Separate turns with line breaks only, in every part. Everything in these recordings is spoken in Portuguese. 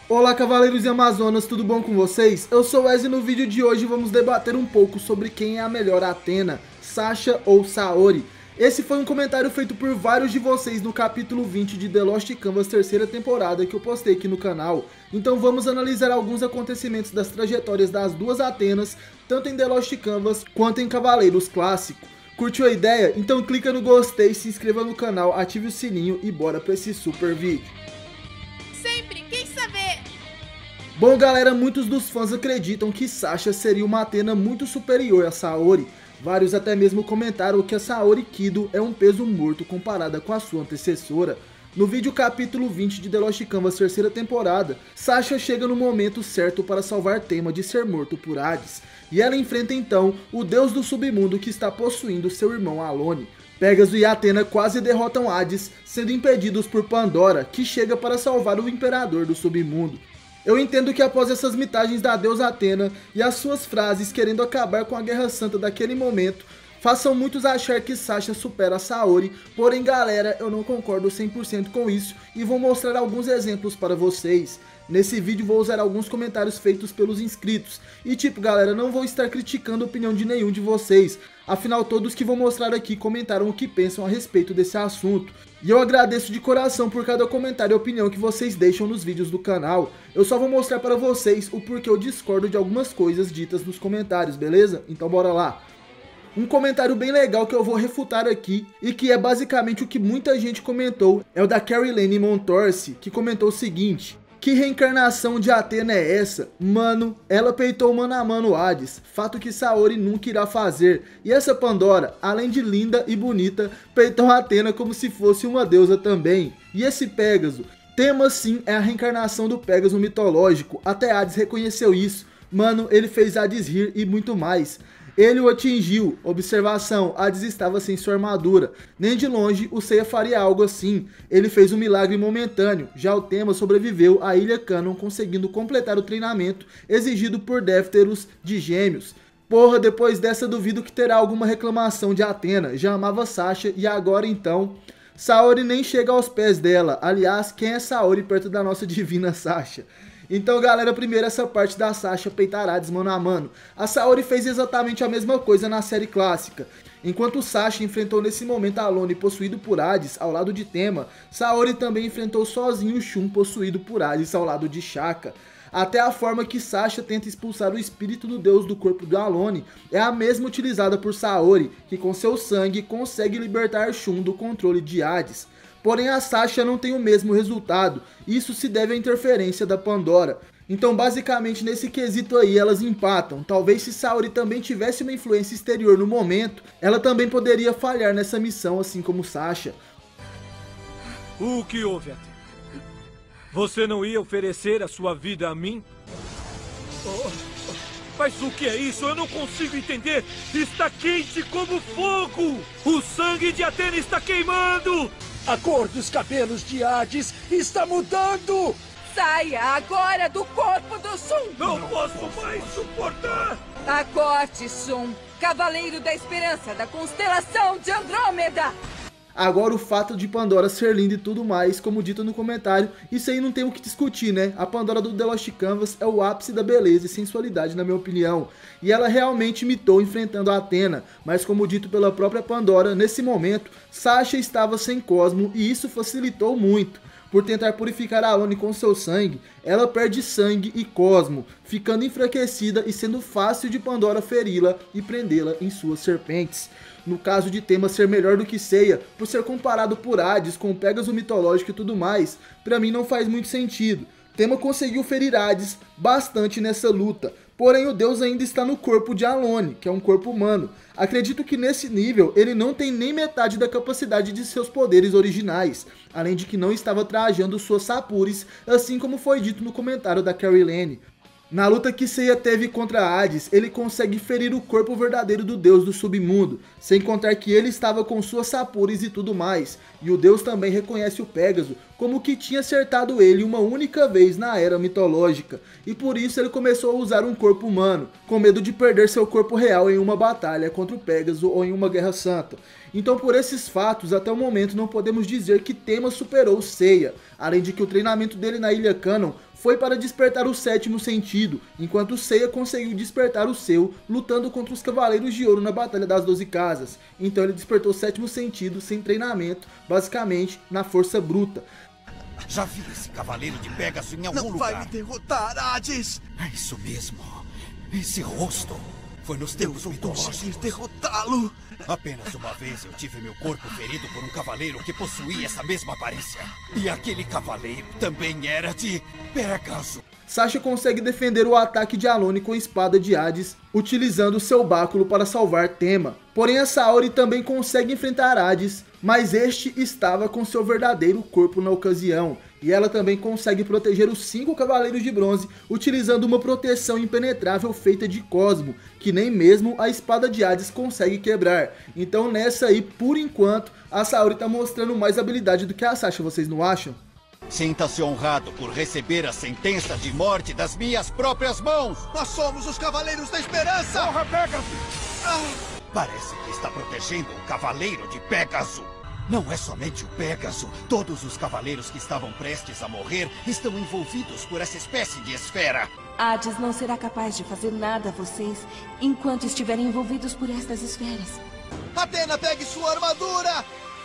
Olá, cavaleiros e amazonas, tudo bom com vocês? Eu sou o Wesley e no vídeo de hoje vamos debater um pouco sobre quem é a melhor Athena, Sasha ou Saori. Esse foi um comentário feito por vários de vocês no capítulo 20 de The Lost Canvas terceira temporada que eu postei aqui no canal. Então vamos analisar alguns acontecimentos das trajetórias das duas Athenas, tanto em The Lost Canvas quanto em Cavaleiros Clássico. Curtiu a ideia? Então clica no gostei, se inscreva no canal, ative o sininho e bora pra esse super vídeo.
Sempre quis saber.
Bom galera, muitos dos fãs acreditam que Sasha seria uma Athena muito superior a Saori. Vários até mesmo comentaram que a Saori Kido é um peso morto comparada com a sua antecessora. No vídeo capítulo 20 de The Lost Canvas terceira temporada, Sasha chega no momento certo para salvar Tema de ser morto por Hades. E ela enfrenta então o deus do submundo que está possuindo seu irmão Alone. Pégaso e Athena quase derrotam Hades, sendo impedidos por Pandora, que chega para salvar o imperador do submundo. Eu entendo que após essas mitagens da deusa Athena e as suas frases querendo acabar com a Guerra Santa daquele momento, façam muitos achar que Sasha supera a Saori, porém galera, eu não concordo 100% com isso e vou mostrar alguns exemplos para vocês. Nesse vídeo vou usar alguns comentários feitos pelos inscritos, e tipo galera, não vou estar criticando a opinião de nenhum de vocês, afinal todos que vou mostrar aqui comentaram o que pensam a respeito desse assunto. E eu agradeço de coração por cada comentário e opinião que vocês deixam nos vídeos do canal. Eu só vou mostrar para vocês o porquê eu discordo de algumas coisas ditas nos comentários, beleza? Então bora lá. Um comentário bem legal que eu vou refutar aqui, e que é basicamente o que muita gente comentou, é o da Caroline Montorsi, que comentou o seguinte: que reencarnação de Athena é essa? Mano, ela peitou mano a mano Hades, fato que Saori nunca irá fazer. E essa Pandora, além de linda e bonita, peitou a Athena como se fosse uma deusa também. E esse Pégaso? Tema sim é a reencarnação do Pégaso mitológico, até Hades reconheceu isso. Mano, ele fez Hades rir e muito mais. Ele o atingiu. Observação, Hades estava sem sua armadura. Nem de longe o Seiya faria algo assim. Ele fez um milagre momentâneo. Já o Tema sobreviveu à Ilha Canon, conseguindo completar o treinamento exigido por Défteros de Gêmeos. Porra, depois dessa duvido que terá alguma reclamação de Athena. Já amava Sasha e agora então... Saori nem chega aos pés dela. Aliás, quem é Saori perto da nossa divina Sasha? Então galera, primeiro essa parte da Sasha peitar Hades mano a mano. A Saori fez exatamente a mesma coisa na série clássica. Enquanto Sasha enfrentou nesse momento Alone possuído por Hades ao lado de Tema, Saori também enfrentou sozinho Shun possuído por Hades ao lado de Shaka. Até a forma que Sasha tenta expulsar o espírito do deus do corpo de Alone é a mesma utilizada por Saori, que com seu sangue consegue libertar Shun do controle de Hades. Porém a Sasha não tem o mesmo resultado, isso se deve à interferência da Pandora. Então basicamente nesse quesito aí elas empatam. Talvez se Saori também tivesse uma influência exterior no momento, ela também poderia falhar nessa missão assim como Sasha.
O que houve, Athena? Você não ia oferecer a sua vida a mim? Mas o que é isso? Eu não consigo entender! Está quente como fogo! O sangue de Athena está queimando!
A cor dos cabelos de Hades está mudando!
Saia agora do corpo do Sun!
Não posso mais suportar!
Acorde, Sun! Cavaleiro da Esperança da constelação de Andrômeda!
Agora o fato de Pandora ser linda e tudo mais, como dito no comentário, isso aí não tem o que discutir, né? A Pandora do The Lost Canvas é o ápice da beleza e sensualidade na minha opinião. E ela realmente imitou enfrentando a Athena, mas como dito pela própria Pandora, nesse momento, Sasha estava sem Cosmo e isso facilitou muito. Por tentar purificar a Alone com seu sangue, ela perde sangue e Cosmo, ficando enfraquecida e sendo fácil de Pandora feri-la e prendê-la em suas serpentes. No caso de Tema ser melhor do que Seiya, por ser comparado por Hades com o Pégaso mitológico e tudo mais, pra mim não faz muito sentido. Tema conseguiu ferir Hades bastante nessa luta, porém o deus ainda está no corpo de Alone, que é um corpo humano. Acredito que nesse nível ele não tem nem metade da capacidade de seus poderes originais, além de que não estava trajando suas sapures, assim como foi dito no comentário da Caroline. Na luta que Seiya teve contra Hades, ele consegue ferir o corpo verdadeiro do deus do submundo, sem contar que ele estava com suas sapures e tudo mais, e o deus também reconhece o Pégaso como que tinha acertado ele uma única vez na era mitológica, e por isso ele começou a usar um corpo humano, com medo de perder seu corpo real em uma batalha contra o Pégaso ou em uma guerra santa. Então por esses fatos, até o momento não podemos dizer que Tema superou Seiya, além de que o treinamento dele na Ilha Canon foi para despertar o sétimo sentido, enquanto Seiya conseguiu despertar o seu, lutando contra os Cavaleiros de Ouro na Batalha das 12 Casas. Então ele despertou o sétimo sentido sem treinamento, basicamente na força bruta.
Já vi esse Cavaleiro de Pégaso em algum lugar.
Não vai me derrotar, Hades!
É isso mesmo. Esse rosto foi nos tempos mitológicos.
Conseguir derrotá-lo!
Apenas uma vez eu tive meu corpo ferido por um cavaleiro que possuía essa mesma aparência. E aquele cavaleiro também era de Pégaso.
Sasha consegue defender o ataque de Alone com a espada de Hades, utilizando seu báculo para salvar Tema. Porém a Saori também consegue enfrentar Hades, mas este estava com seu verdadeiro corpo na ocasião. E ela também consegue proteger os 5 Cavaleiros de Bronze, utilizando uma proteção impenetrável feita de Cosmo, que nem mesmo a espada de Hades consegue quebrar. Então nessa aí, por enquanto, a Saori tá mostrando mais habilidade do que a Sasha, vocês não acham?
Sinta-se honrado por receber a sentença de morte das minhas próprias mãos.
Nós somos os Cavaleiros da Esperança!
Porra, Pégaso!
Parece que está protegendo o Cavaleiro de Pégaso. Não é somente o Pégaso. Todos os cavaleiros que estavam prestes a morrer estão envolvidos por essa espécie de esfera.
Hades não será capaz de fazer nada a vocês enquanto estiverem envolvidos por estas esferas.
Athena, pegue sua armadura!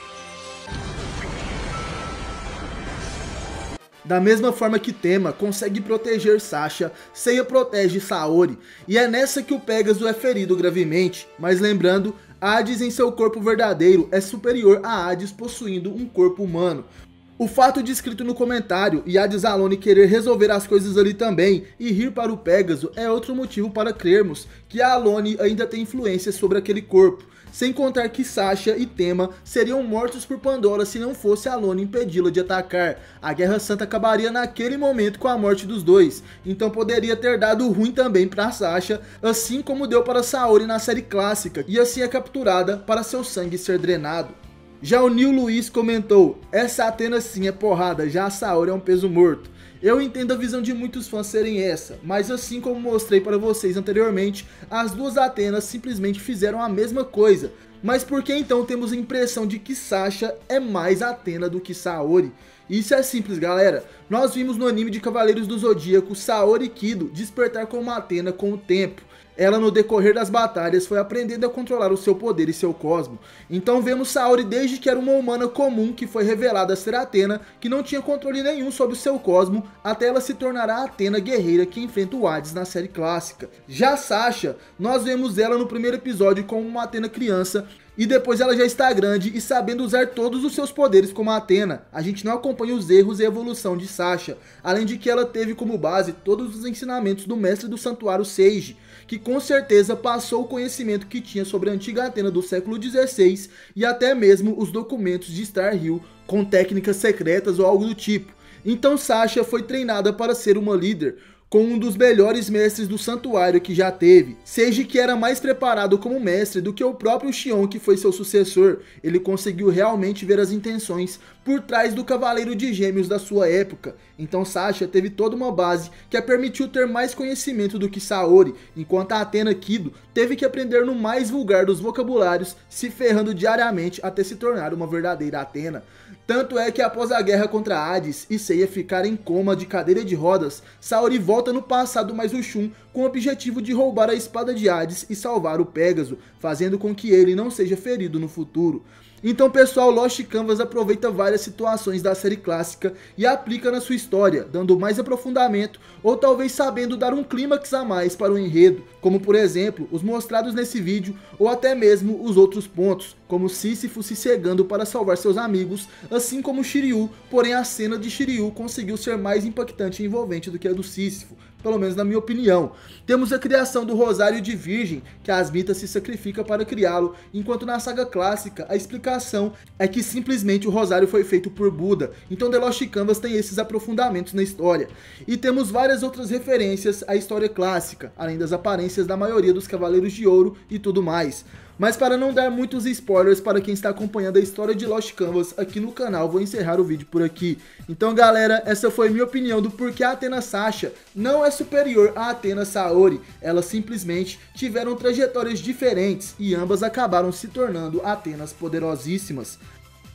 Da mesma forma que Tema consegue proteger Sasha, Seiya protege Saori, e é nessa que o Pégaso é ferido gravemente, mas lembrando, Hades em seu corpo verdadeiro é superior a Hades possuindo um corpo humano. O fato descrito no comentário e Hades Alone querer resolver as coisas ali também e rir para o Pégaso é outro motivo para crermos que a Alone ainda tem influência sobre aquele corpo. Sem contar que Sasha e Tema seriam mortos por Pandora se não fosse Alone impedi-la de atacar. A Guerra Santa acabaria naquele momento com a morte dos dois, então poderia ter dado ruim também para Sasha, assim como deu para Saori na série clássica, e assim é capturada para seu sangue ser drenado. Já o Nil Luiz comentou, essa Athena sim é porrada, já a Saori é um peso morto. Eu entendo a visão de muitos fãs serem essa, mas assim como mostrei para vocês anteriormente, as duas Athenas simplesmente fizeram a mesma coisa. Mas por que então temos a impressão de que Sasha é mais Athena do que Saori? Isso é simples, galera. Nós vimos no anime de Cavaleiros do Zodíaco Saori Kido despertar como Athena com o tempo. Ela no decorrer das batalhas foi aprendendo a controlar o seu poder e seu cosmo. Então vemos Saori desde que era uma humana comum que foi revelada ser Athena, que não tinha controle nenhum sobre o seu cosmo, até ela se tornar a Athena guerreira que enfrenta o Hades na série clássica. Já Sasha, nós vemos ela no primeiro episódio como uma Athena criança, e depois ela já está grande e sabendo usar todos os seus poderes como a Athena. A gente não acompanha os erros e a evolução de Sasha, além de que ela teve como base todos os ensinamentos do mestre do santuário Sage, que com certeza passou o conhecimento que tinha sobre a antiga Athena do século XVI e até mesmo os documentos de Star Hill com técnicas secretas ou algo do tipo. Então Sasha foi treinada para ser uma líder, com um dos melhores mestres do santuário que já teve. Sage que era mais preparado como mestre do que o próprio Xion que foi seu sucessor. Ele conseguiu realmente ver as intenções por trás do Cavaleiro de Gêmeos da sua época. Então Sasha teve toda uma base que a permitiu ter mais conhecimento do que Saori, enquanto a Athena Kido teve que aprender no mais vulgar dos vocabulários, se ferrando diariamente até se tornar uma verdadeira Athena. Tanto é que após a guerra contra Hades e Seiya ficar em coma de cadeira de rodas, Saori volta no passado mais o Shun com o objetivo de roubar a espada de Hades e salvar o Pégaso, fazendo com que ele não seja ferido no futuro. Então pessoal, Lost Canvas aproveita várias situações da série clássica e aplica na sua história, dando mais aprofundamento ou talvez sabendo dar um clímax a mais para o enredo, como por exemplo os mostrados nesse vídeo ou até mesmo os outros pontos, como Sísifo se cegando para salvar seus amigos, assim como Shiryu, porém a cena de Shiryu conseguiu ser mais impactante e envolvente do que a do Sísifo, pelo menos na minha opinião. Temos a criação do Rosário de Virgem, que a Asmita se sacrifica para criá-lo, enquanto na saga clássica a explicação é que simplesmente o Rosário foi feito por Buda. Então The Lost Canvas tem esses aprofundamentos na história. E temos várias outras referências à história clássica, além das aparências da maioria dos Cavaleiros de Ouro e tudo mais. Mas para não dar muitos spoilers para quem está acompanhando a história de Lost Canvas aqui no canal, vou encerrar o vídeo por aqui. Então galera, essa foi minha opinião do porquê a Athena Sasha não é superior a Athena Saori. Elas simplesmente tiveram trajetórias diferentes e ambas acabaram se tornando Athenas poderosíssimas.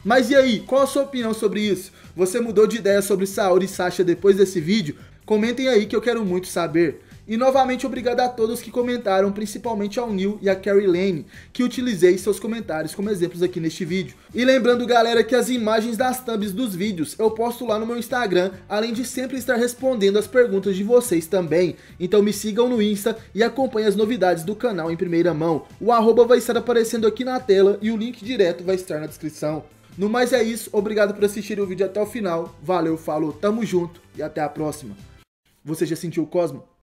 Mas e aí, qual a sua opinião sobre isso? Você mudou de ideia sobre Saori e Sasha depois desse vídeo? Comentem aí que eu quero muito saber. E novamente obrigado a todos que comentaram, principalmente ao Neil e a Carrie Lane, que utilizei seus comentários como exemplos aqui neste vídeo. E lembrando galera que as imagens das thumbs dos vídeos eu posto lá no meu Instagram, além de sempre estar respondendo as perguntas de vocês também. Então me sigam no Insta e acompanhem as novidades do canal em primeira mão. O arroba vai estar aparecendo aqui na tela e o link direto vai estar na descrição. No mais é isso, obrigado por assistir o vídeo até o final, valeu, falou, tamo junto e até a próxima. Você já sentiu o Cosmo?